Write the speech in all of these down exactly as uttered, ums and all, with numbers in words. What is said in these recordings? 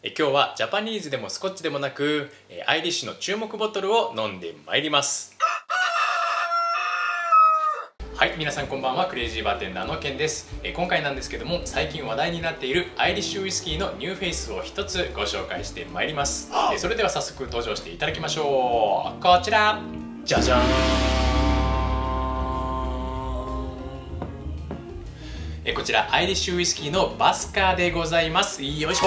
え今日はジャパニーズでもスコッチでもなくアイリッシュの注目ボトルを飲んでまいります。はい、皆さんこんばんは。クレイジーバーテンダーのケンです。え今回なんですけども、最近話題になっているアイリッシュウイスキーのニューフェイスを一つご紹介してまいります。えそれでは早速登場していただきましょう。こちらじゃじゃーん。えこちらアイリッシュウイスキーのバスカーでございます。よいしょー。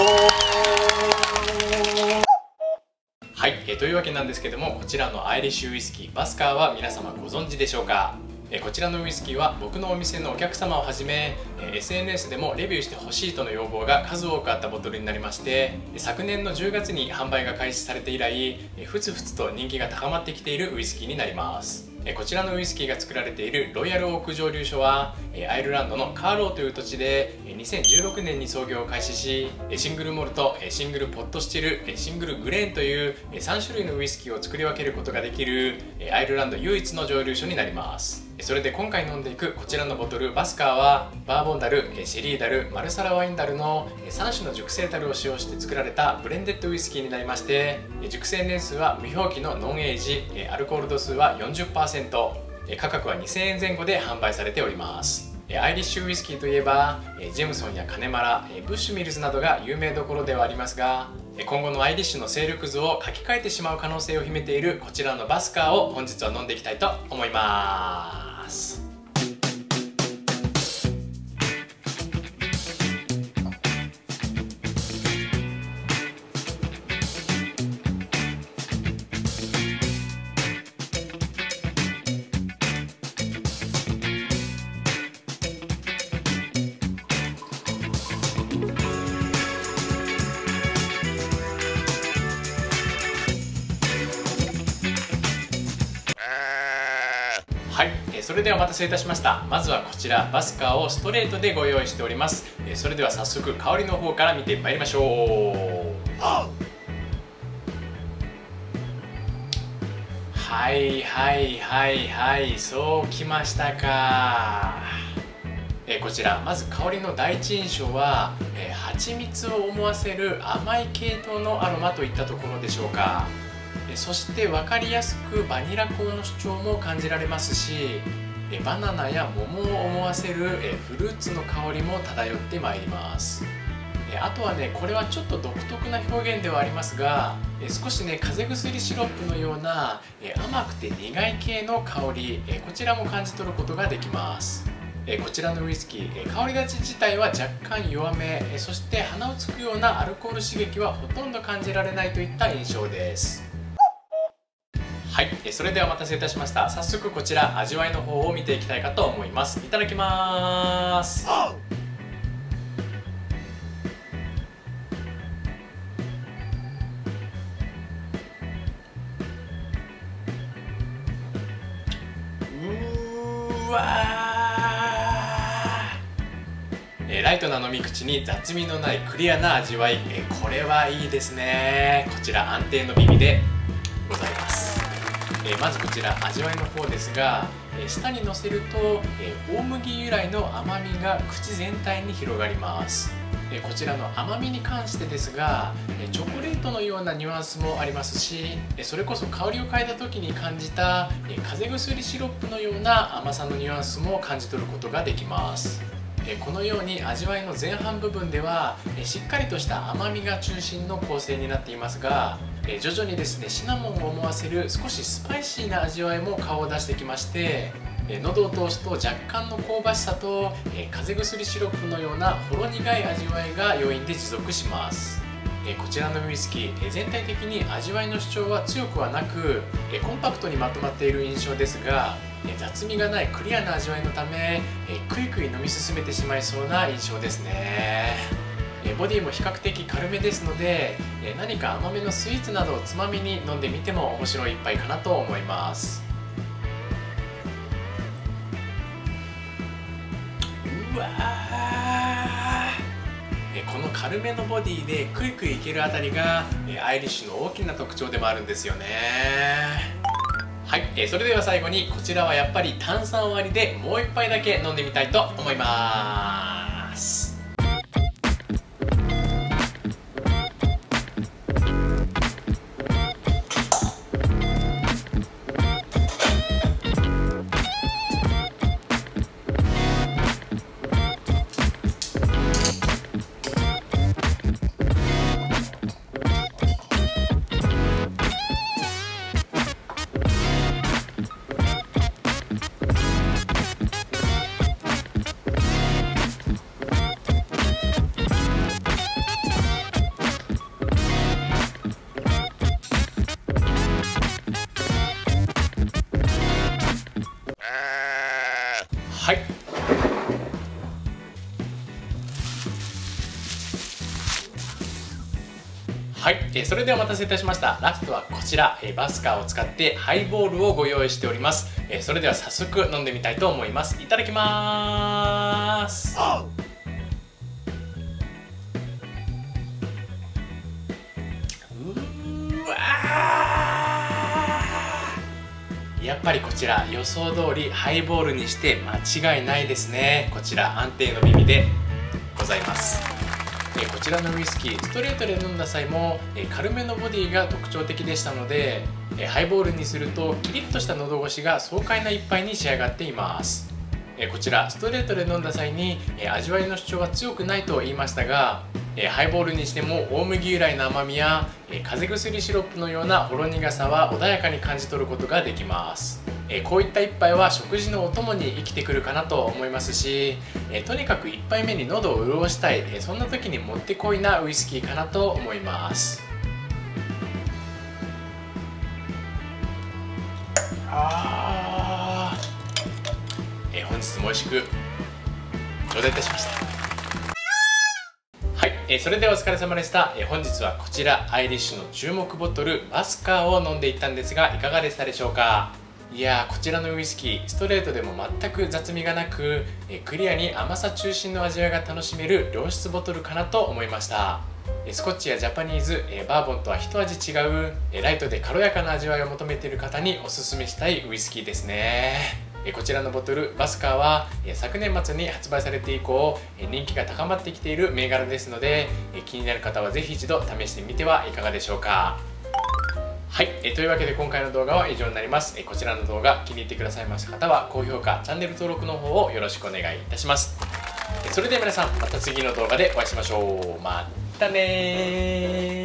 はい、えというわけなんですけども、こちらのアイリッシュウイスキーバスカーは皆様ご存知でしょうか。えこちらのウイスキーは僕のお店のお客様をはじめ エスエヌエス でもレビューしてほしいとの要望が数多くあったボトルになりまして、昨年のじゅうがつに販売が開始されて以来ふつふつと人気が高まってきているウイスキーになります。こちらのウイスキーが作られているロイヤルオーク蒸留所はアイルランドのカーローという土地でにせんじゅうろくねんに創業を開始し、シングルモルト、シングルポットスチル、シングルグレーンというさん種類のウイスキーを作り分けることができるアイルランド唯一の蒸留所になります。それで今回飲んでいくこちらのボトルバスカーはバーボンダル、シェリーダル、マルサラワインダルのさん種の熟成樽を使用して作られたブレンデッドウイスキーになりまして、熟成年数は無表記のノンエイジ、アルコール度数は よんじゅっパーセント、価格はにせんえんぜん後で販売されております。アイリッシュウイスキーといえばジェムソンやカネマラ、ブッシュミルズなどが有名どころではありますが、今後のアイリッシュの勢力図を書き換えてしまう可能性を秘めているこちらのバスカーを本日は飲んでいきたいと思います。はい、それではお待たせいたしました。まずはこちらバスカーをストレートでご用意しております。それでは早速香りの方から見てまいりましょう。はいはいはいはい、そうきましたか。こちらまず香りの第一印象は蜂蜜を思わせる甘い系統のアロマといったところでしょうか。そして分かりやすくバニラ香の主張も感じられますし、バナナや桃を思わせるフルーツの香りも漂ってまいります。あとはね、これはちょっと独特な表現ではありますが、少しね風邪薬シロップのような甘くて苦い系の香り、こちらも感じ取ることができます。こちらのウイスキー、香り立ち自体は若干弱め、そして鼻をつくようなアルコール刺激はほとんど感じられないといった印象です。はい、それではお待たせいたしました。早速こちら味わいの方を見ていきたいかと思います。いただきます。うーわー、ライトな飲み口に雑味のないクリアな味わい、これはいいですね。こちら安定の耳でございます。まずこちら味わいの方ですが、舌にのせると大麦由来の甘みが口全体に広がります。こちらの甘みに関してですが、チョコレートのようなニュアンスもありますし、それこそ香りを嗅いだ時に感じた風邪薬シロップのような甘さのニュアンスも感じ取ることができます。このように味わいの前半部分ではしっかりとした甘みが中心の構成になっていますが、徐々にですねシナモンを思わせる少しスパイシーな味わいも顔を出してきまして、喉を通すと若干の香ばしさと風邪薬シロップのようなほろ苦い味わいが余韻で持続します。こちらのウイスキー、全体的に味わいの主張は強くはなくコンパクトにまとまっている印象ですが、雑味がないクリアな味わいのためクイクイ飲み進めてしまいそうな印象ですね。ボディも比較的軽めですので、何か甘めのスイーツなどをつまみに飲んでみても面白い一杯かなと思います。うわー、この軽めのボディでクイクイいけるあたりがアイリッシュの大きな特徴でもあるんですよね。はい、それでは最後にこちらはやっぱり炭酸割りでもう一杯だけ飲んでみたいと思います。 はい、えー、それではお待たせいたしました。ラストはこちら、えー、バスカーを使ってハイボールをご用意しております。えー、それでは早速飲んでみたいと思います。いただきまーす。うわー、やっぱりこちら予想通りハイボールにして間違いないですね。こちら安定の耳でございます。えこちらのウイスキーストレートで飲んだ際もえ軽めのボディが特徴的でしたので、えハイボールにするとキリッとした喉越しが爽快な一杯に仕上がっています。えこちらストレートで飲んだ際にえ味わいの主張は強くないと言いましたが、えハイボールにしても大麦由来の甘みやえ風邪薬シロップのようなほろ苦さは穏やかに感じ取ることができます。えこういった一杯は食事のお供に生きてくるかなと思いますし、えとにかくいっぱいめに喉を潤したい、えそんな時にもってこいなウイスキーかなと思います。あー、え本日も美味しく頂戴いたしました。はい、えそれではお疲れ様でした。え本日はこちらアイリッシュの注目ボトルバスカーを飲んでいったんですが、いかがでしたでしょうか。いやー、こちらのウイスキーストレートでも全く雑味がなくえクリアに甘さ中心の味わいが楽しめる良質ボトルかなと思いました。スコッチやジャパニーズバーボンとは一味違うライトで軽やかな味わいを求めている方におすすめしたいウイスキーですね。こちらのボトルバスカーは昨年末に発売されて以降人気が高まってきている銘柄ですので、気になる方はぜひ一度試してみてはいかがでしょうか。はい、えというわけで今回の動画は以上になります。えこちらの動画気に入ってくださいました方は高評価チャンネル登録の方をよろしくお願いいたします。えそれでは皆さんまた次の動画でお会いしましょう。またねー。